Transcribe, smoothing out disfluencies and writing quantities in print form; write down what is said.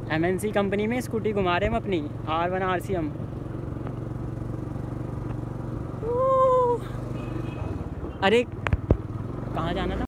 MNC company में scooty घुमा रहे हम अपनी R1 RCM। अरे कहाँ जाना था?